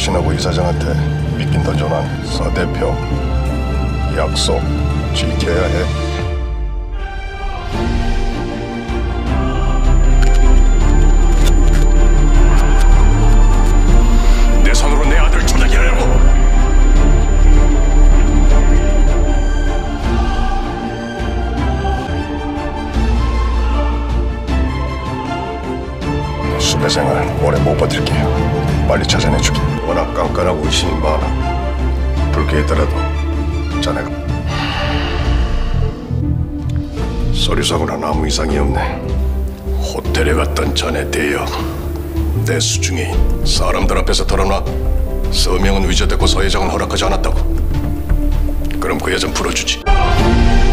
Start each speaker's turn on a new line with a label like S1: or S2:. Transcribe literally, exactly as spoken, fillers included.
S1: 신하부 이사장한테 믿긴 던져난 서 대표 약속 지켜야 해. 내 손으로 내 아들을 조작이라고. 수배 생활 오래 못 버틸게요. 빨리 찾아내주게. 워낙 깐깐하고 의심이 많아. 불쾌했더라도 자네가 서류상으로는 아무 이상이 없네. 호텔에 갔던 자네 대여 내 수중에 사람들 앞에서 털어놔. 서명은 위조됐고 서 회장은 허락하지 않았다고. 그럼 그 여자는 풀어주지.